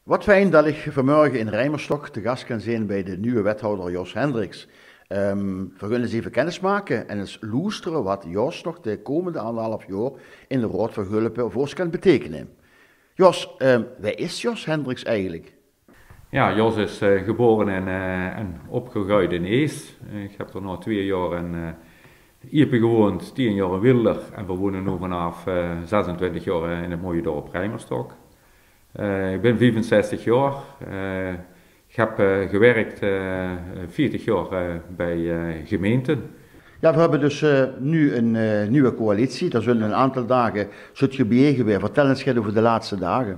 Wat fijn dat ik vanmorgen in Rijmerstok te gast kan zijn bij de nieuwe wethouder Jos Hendricks. We gaan eens even kennis maken en eens loesteren wat Jos nog de komende 1,5 jaar in de Raad van Gulpen voor ons kan betekenen. Jos, wie is Jos Hendricks eigenlijk? Ja, Jos is geboren en opgegroeid in Ees. Ik heb er nu 2 jaar in Iepen gewoond, 10 jaar in Wilder en we wonen nu vanaf 26 jaar in het mooie dorp Rijmerstok. Ik ben 65 jaar. Ik heb gewerkt 40 jaar bij gemeenten. Ja, we hebben dus nu een nieuwe coalitie. Daar zullen een aantal dagen zult je bijeen weer. Vertel eens over de laatste dagen.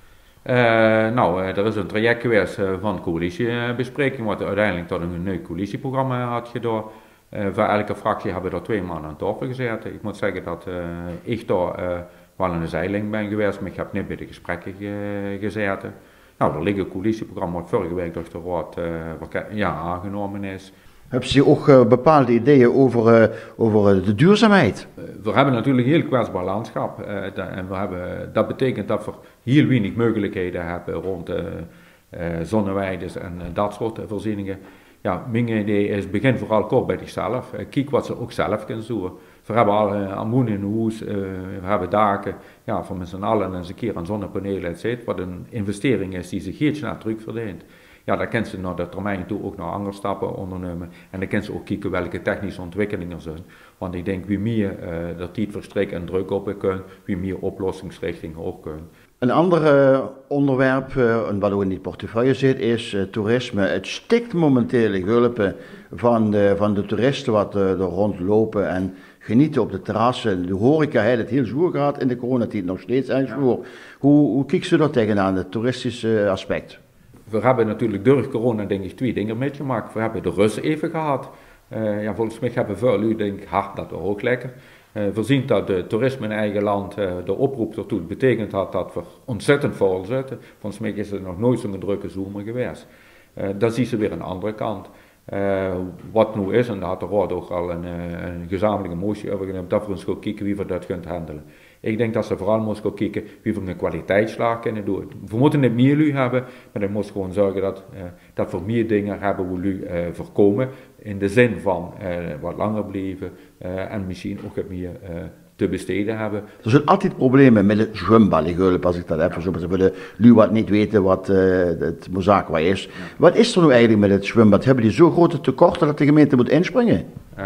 Er is een traject geweest van coalitiebespreking, wat uiteindelijk tot een nieuw coalitieprogramma had gedaan. Voor elke fractie hebben we er 2 maanden aan tafel gezeten. Ik moet zeggen dat ik daar wel in de zijlijn ben geweest, maar ik heb niet bij de gesprekken gezeten. Nou, er ligt een coalitieprogramma wat vorige week door de Raad aangenomen is. Hebben ze ook bepaalde ideeën over de duurzaamheid? We hebben natuurlijk een heel kwetsbaar landschap en dat betekent dat we heel weinig mogelijkheden hebben rond zonneweiden en dat soort voorzieningen. Ja, mijn idee is, begin vooral kort bij zichzelf. Kijk wat ze ook zelf kunnen doen. We hebben al ammoen in huis, we hebben daken, ja, voor met z'n allen eens een keer aan zonnepanelen, etc. Wat een investering is die zich heel snel terug verdient. Ja, daar kunnen ze naar de termijn toe ook nog andere stappen ondernemen. En dan kunnen ze ook kijken welke technische ontwikkelingen er zijn. Want ik denk, wie meer de tijd verstrekken en druk op kunnen, wie meer oplossingsrichtingen ook kunnen. Een ander onderwerp, wat ook in die portefeuille zit, is toerisme. Het stikt momenteel in Gulpen van de toeristen wat er rondlopen en genieten op de terrassen. De horeca heeft het heel zwaar gehad in de coronatijd, nog steeds erg zwaar. Hoe kijkt ze dat tegenaan, het toeristische aspect? We hebben natuurlijk door corona denk ik 2 dingen meegemaakt. We hebben de Russen even gehad. Volgens mij hebben veel u denk ik, dat was ook lekker. We zien dat de toerisme in eigen land, de oproep ertoe betekent had dat we ontzettend vol zitten. Volgens mij is er nog nooit zo'n drukke zomer geweest. Dan zien ze weer een andere kant. Wat nu is, en daar had de Raad ook al een gezamenlijke motie over genomen, dat we eens gaan kijken wie we dat kunnen handelen. Ik denk dat ze vooral moeten gaan kijken wie we een kwaliteitsslag kunnen doen. We moeten niet meer lui hebben, maar dan moet gewoon zorgen dat we meer dingen hebben hoe lui voorkomen. In de zin van wat langer blijven en misschien ook wat meer te besteden hebben. Er zijn altijd problemen met het zwembad in Gulpen, als ik dat even zo moet zeggen. Voor de lui wat niet weten wat het Mozaqua is. Ja. Wat is er nu eigenlijk met het zwembad? Hebben die zo grote tekorten dat de gemeente moet inspringen?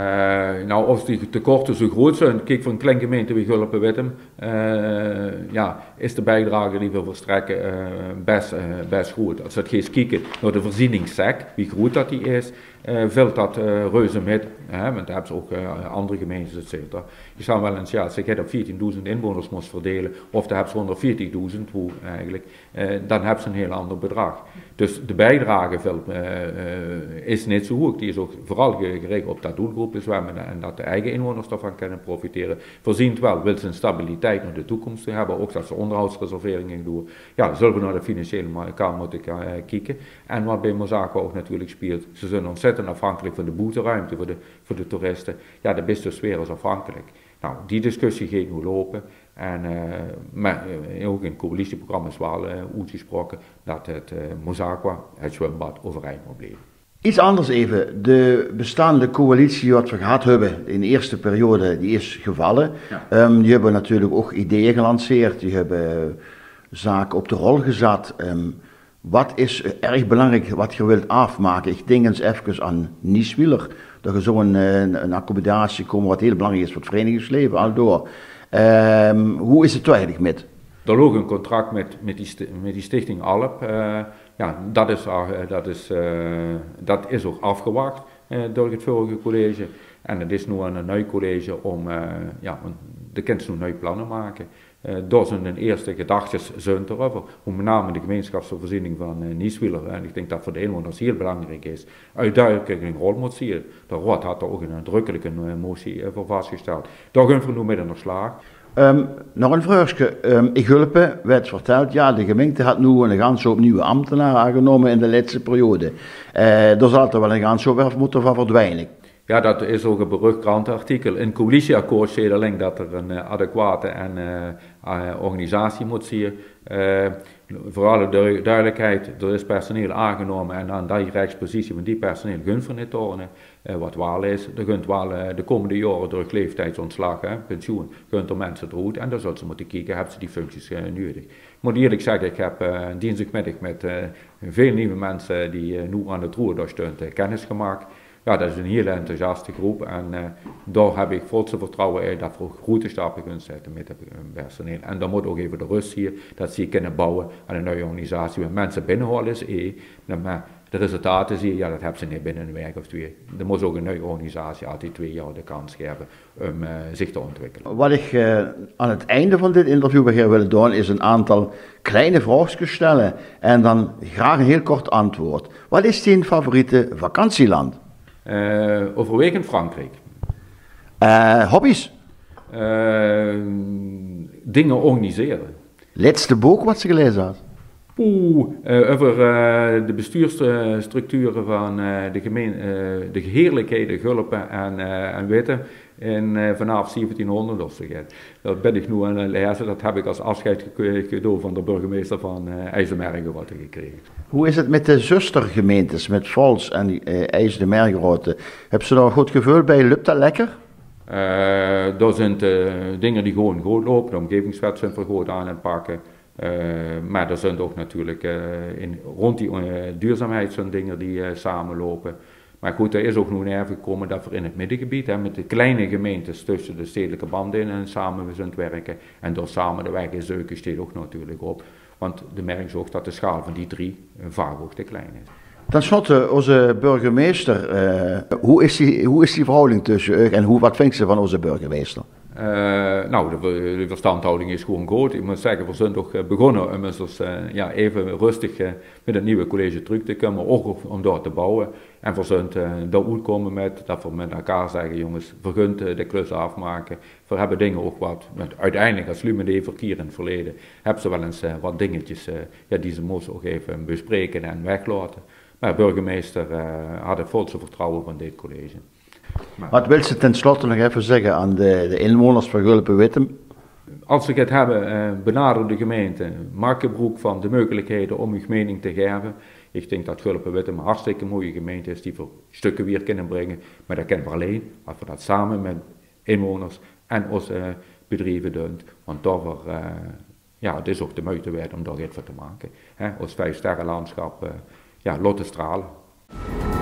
Of die tekorten zo groot zijn, kijk voor een kleine gemeente wie Gulpen weet hem, is de bijdrage die we verstrekken best goed. Als we het eens kijken naar de voorzieningssec, wie groot dat die is, vult dat reuze met, want daar hebben ze ook andere gemeentes, etc. Je zou wel eens, als ik het op 14.000 inwoners moest verdelen, of daar hebben ze 140.000, hoe eigenlijk, dan hebben ze een heel ander bedrag. Dus de bijdrage is niet zo hoog, die is ook vooral gericht op dat doelgroepen zwemmen en dat de eigen inwoners daarvan kunnen profiteren. Voorziend wel, wil ze een stabiliteit naar de toekomst hebben, ook dat ze onderhoudsreserveringen doen. Ja, dan zullen we naar de financiële kant moeten kijken. En wat bij Mozaqua ook natuurlijk speelt, ze zijn ontzettend afhankelijk van de boeteruimte voor de toeristen. Ja, de beste sfeer is afhankelijk. Nou, die discussie gaat nu lopen. Maar ook in het coalitieprogramma is wel uitgesproken dat het Mozaqua, het zwembad, overeind moet blijven. Iets anders even. De bestaande coalitie wat we gehad hebben in de eerste periode, die is gevallen. Ja. Die hebben natuurlijk ook ideeën gelanceerd, die hebben zaken op de rol gezet. Wat is erg belangrijk wat je wilt afmaken? Ik denk eens even aan Nieswiller. Dat er zo'n een accommodatie komen wat heel belangrijk is voor het verenigingsleven, aldoor. Hoe is het toch eigenlijk met? Er lag een contract met die stichting Alp. Dat is ook afgewacht door het vorige college. En het is nu aan een nieuw college om de kinderen nu nieuwe plannen maken. Daar zijn de eerste gedachten erover, hoe met name de gemeenschapsvoorziening van Nieswiller, en ik denk dat voor de inwoners heel belangrijk is, uitduidelijk een rol moet zien. De Raad had er ook een nadrukkelijke motie voor vastgesteld. Daar gaan we nu mee aan de slag. Nog een vraagje. In Gulpen werd verteld, ja, de gemeente had nu een ganse hoop nieuwe ambtenaren aangenomen in de laatste periode. Daar zal er wel een ganse hoop moeten van verdwijnen. Ja, dat is ook een berucht krantenartikel. In het coalitieakkoord staat alleen dat er een adequate organisatie moet zien. Voor alle duidelijkheid, er is personeel aangenomen en aan die rechtspositie van die personeel gunt van dit tonen. Wat wel is, er gunt wel de komende jaren door het leeftijdsontslag, pensioen, gunt er mensen eruit en dan zullen ze moeten kijken, hebben ze die functies nodig. Ik moet eerlijk zeggen, ik heb dinsdagmiddag met veel nieuwe mensen die nu aan het roer staan kennis gemaakt. Ja, dat is een hele enthousiaste groep en daar heb ik volste vertrouwen in dat we grote stappen kunnen zetten met het personeel. En dan moet ook even de rust hier, dat ze kunnen bouwen aan een nieuwe organisatie. Waar mensen binnenhalen is maar de resultaten zie je, ja, dat hebben ze niet binnen een week of twee. Er moet ook een nieuwe organisatie altijd 2 jaar de kans geven om zich te ontwikkelen. Wat ik aan het einde van dit interview wil doen, is een aantal kleine vraagjes stellen en dan graag een heel kort antwoord. Wat is je favoriete vakantieland? Overwegend Frankrijk. Hobby's? Dingen organiseren. Laatste boek wat ze gelezen had? Over de bestuursstructuren van de heerlijkheden Gulpen en Witte vanaf 1700 of zo. Dat ben ik nu aan het lezen, dat heb ik als afscheidscadeau van de burgemeester van IJsselmergenrothe gekregen. Hoe is het met de zustergemeentes, met Vals en IJsselmergenrothe? Heb ze daar een goed gevoel bij? Lukt dat lekker? Dat zijn dingen die gewoon goed lopen, de omgevingswet zijn we goed aan het pakken. Maar er zijn ook natuurlijk rond die duurzaamheid zijn dingen die samenlopen. Maar goed, er is ook nu naar gekomen dat we in het middengebied, met de kleine gemeentes tussen de stedelijke banden in samen we zijn werken. En door samen de weg in Zeuken steekt ook natuurlijk op. Want de merk ook dat de schaal van die 3 vaak ook te klein is. Ten slotte, onze burgemeester, hoe is die verhouding tussen u en wat vindt ze van onze burgemeester? De verstandhouding is gewoon goed. Ik moet zeggen, we zijn toch begonnen om even rustig met het nieuwe college terug te komen, ook om daar te bouwen. En we zijn daar uitkomen met dat we met elkaar zeggen, jongens, vergunt de klus afmaken. We hebben dingen ook wat, uiteindelijk als Lumede verkeer in het verleden, hebben ze wel eens wat dingetjes die ze moesten ook even bespreken en weglaten. Maar de burgemeester had het volste vertrouwen van dit college. Wat wil ze ten slotte nog even zeggen aan de inwoners van Gulpen-Wittem? Als ik het hebben, benader de gemeente, maak gebruik van de mogelijkheden om uw mening te geven. Ik denk dat Gulpen-Wittem een hartstikke mooie gemeente is die voor stukken weer kunnen brengen. Maar dat kunnen we alleen als we dat samen met inwoners en onze bedrijven doen. Want daarvoor, het is ook de moeite waard om daar iets van te maken. Ons 5-sterren landschap, laten stralen.